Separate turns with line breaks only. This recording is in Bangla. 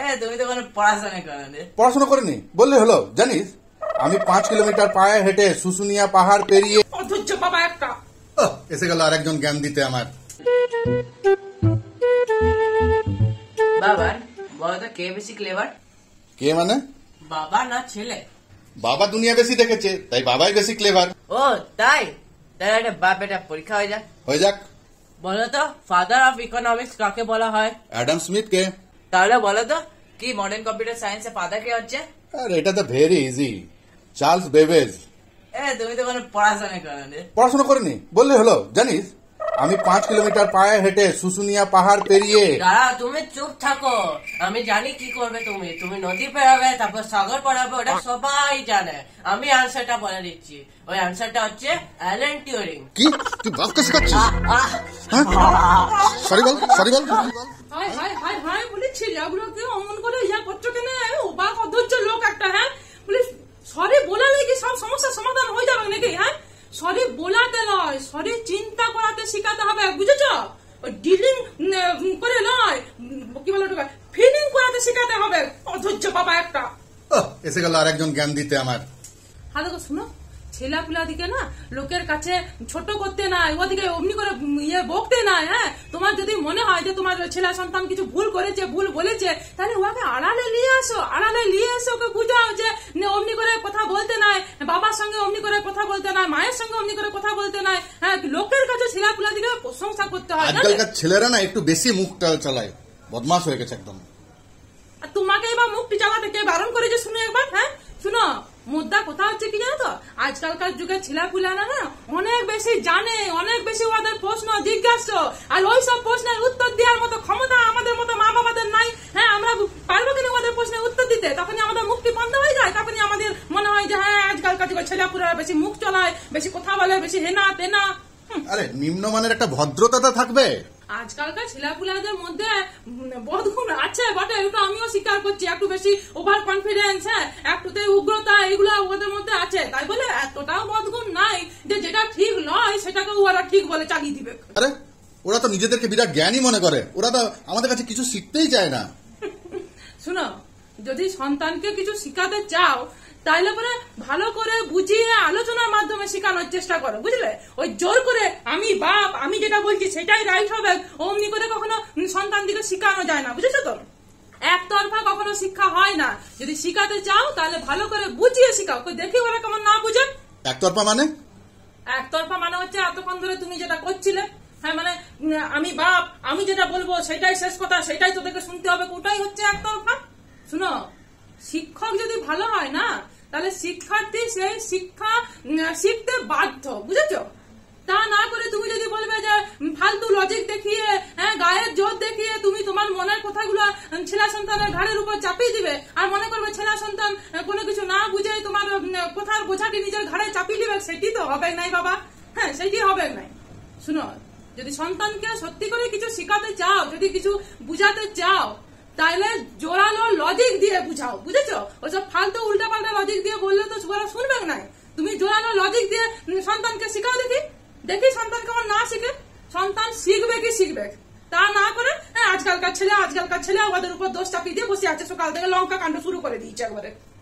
তুমি তো কোনো পড়াশোনা করোনি।
পড়াশোনা করিনি বললে হলো? জানিস আমি 5 কিলোমিটার পায়ে হেঁটে শুশুনিয়া পাহাড় পেরিয়ে
অধৈর্য বাবা একটা।
এসে গেল আরেকজন জ্ঞান দিতে আমার।
বাবা বলো তো কে বেশি ক্লেভার?
কে মানে?
বাবা না ছেলে?
বাবা দুনিয়া বেশি দেখেছে তাই বাবাই বেশি ক্লেভার।
ও তাই? তাহলে একটা বাপ এটা পরীক্ষা হয়ে যাক।
হয়ে যাক।
বলো তো ফাদার অফ ইকোনমিক্স কাকে বলা হয়?
অ্যাডাম স্মিথ কে?
তাহলে বলো তো কি মডার্ন কম্পিউটার সায়েন্সের ফাদার কে হচ্ছে?
আর এটা তো ভেরি ইজি, চার্লস বেবেজ।
তুমি তো কোনো পড়াশোনা করোনি।
পড়াশোনা করিনি বললে হলো? জানিস আমি 5 কিলোমিটার পায়ে হেঁটে শুশুনিয়া পাহাড় পেরিয়ে।
দাঁড়া তুমি চুপ থাকো, আমি জানি কি করবে তুমি। তুমি নদী পেরাবে, তারপর সাগর পারাবে, ওটা সবাই জানে। আমি আনসারটা বলে দিচ্ছি। ওই আনসারটা হচ্ছে অ্যালেন টিউরিং।
কি তুই বাপকে শেখাচ্ছিস? সরি বল, সরি বল।
হাই হাই হাই হাই বলি ছেলেগুলোকে অমন করে ইয়া করছো কেন? অবাক অধৈর্য লোক একটা। হ্যাঁ বলি সরি বলালে কি সব সমস্যার সমাধান হয়ে যাবে নাকি? হ্যাঁ সরি বলাতে নয়, সরি চিন্তা করাতে শিখাতে হবে, বুঝেছ? ডিলিং করে নয়, কি বলে ওটা, ফিলিং করাতে শিখাতে হবে। অধৈর্য বাবা একটা।
এসে গেল আরেকজন জ্ঞান দিতে আমার।
হ্যালো শুনো, ছেলেপুলা দিকে না লোকের কাছে ছোট করতে নাই, ওদিকে অমনি করে ইয়ে বকতে নাই। হ্যাঁ তোমার যদি মনে হয় যে তোমার ছেলে সন্তান কিছু ভুল করেছে, ভুল বলেছে, তাহলে ওকে আড়ালে নিয়ে আসো, আড়ালে নিয়ে এসে ওকে বুঝাও যে অমনি করে কথা বলতে নাই, বাবার সঙ্গে অমনি করে কথা বলতে নাই, মায়ের সঙ্গে অমনি করে কথা বলতে নাই। হ্যাঁ লোকের কাছে ছেলেপুলা দিকে প্রশংসা করতে হয়।
আজকালকার ছেলেরা না একটু বেশি মুখটা চালায়, বদমাশ হয়ে গেছে একদম।
আর তোমাকে এবার মুখটি চালাতে কে বারণ করেছে শুনো একবার? হ্যাঁ শুনো, মুদ্রা কথা হচ্ছে কি জানো তো, আজকালকার যুগে ছেলেপুলারা না অনেক বেশি জানে, অনেক বেশি ওদের প্রশ্ন জিজ্ঞাসা, আর ওই সব প্রশ্নের উত্তর দেওয়ার মতো ক্ষমতা আমাদের মতো মা বাবাদের নাই। হ্যাঁ আমরা পারবো কিনা ওদের প্রশ্নের উত্তর দিতে? তখনই আমাদের মুখটি বন্ধ হয়ে যায়, তখনই আমাদের মনে হয় যে হ্যাঁ আজকালকার যুগে ছেলেপুলারা বেশি মুখ চলায়, বেশি কথা বলে, বেশি হেনা তেনা।
আরে নিম্নমানের একটা ভদ্রতা থাকবে।
আজকালকার ছেলেপুলাদের মধ্যে বদগুণ আছে বটে, এটা আমিও স্বীকার করছি। একটু বেশি ওভার কনফিডেন্স, হ্যাঁ একটুতে উগ্রতা, এগুলো ওদের মধ্যে আছে। তাই বলে এতটাও বদগুণ নাই যে যেটা ঠিক নয় সেটাকে ওরা ঠিক বলে চালিয়ে দিবে।
আরে ওরা তো নিজেদেরকে বিরাট জ্ঞানী মনে করে, ওরা তো আমাদের কাছে কিছু শিখতেই চায় না।
শুনো, যদি সন্তানকে কিছু শিখাতে চাও তাইলে পরে ভালো করে বুঝিয়ে আলোচনার মাধ্যমে শেখানোর চেষ্টা করো, বুঝলে? ওই জোর করে আমি বাপ, আমি যেটা বলছি সেটাই রাইট হবে, অমনি করে কখনো সন্তান দিকে শিখানো যায় না, বুঝেছো তো? একতরফা কখনো শিক্ষা হয় না। যদি শিখাতে চাও তাহলে ভালো করে বুঝিয়ে শিখাও। দেখি ওরা কেমন না বুঝে।
একতরফা মানে?
একতরফা মানে হচ্ছে এতক্ষণ ধরে তুমি যেটা করছিলে, হ্যাঁ মানে আমি বাপ, আমি যেটা বলবো সেটাই শেষ কথা, সেটাই তোদেরকে শুনতে হবে, ওটাই হচ্ছে একতরফা। শুনো, শিক্ষক যদি ভালো হয় না তাহলে শিক্ষার্থী সেই শিক্ষা শিখতে বাধ্য, বুঝেছো? তা না করে তুমি যদি বলবে যে ফালতু লজিক দেখিয়ে, হ্যাঁ গায়ের জোর দেখিয়ে তুমি তোমার মনের কথাগুলো ছেলে সন্তানের ঘাড়ের উপর চাপিয়ে দিবে, আর মনে করবে ছেলে সন্তান কোনো কিছু না বুঝে তোমার কথার বোঝাটি নিজের ঘাড়ে চাপিয়ে দিবে, সেটি তো হবে নাই বাবা। হ্যাঁ সেটি হবে নাই। শুনো, যদি সন্তানকে সত্যি করে কিছু শিখাতে চাও, যদি কিছু বুঝাতে চাও, তাইলে জোরালো লজিক দিয়ে বুঝাও, বুঝেছো? ওসব ফালতু উল্টা পাল্টা লজিক দিয়ে বললে তো ওরা শুনবে না। তুমি জোরালো লজিক দিয়ে সন্তানকে শিখাও, দেখি দেখি সন্তান কেমন না শিখে। সন্তান শিখবে কি শিখবে, তা না করে আজকালকার ছেলে ওদের উপর দোষ চাপিয়ে দিয়ে বসে আছে, সকাল থেকে লঙ্কা কাণ্ড শুরু করে দিয়েছে একবারে।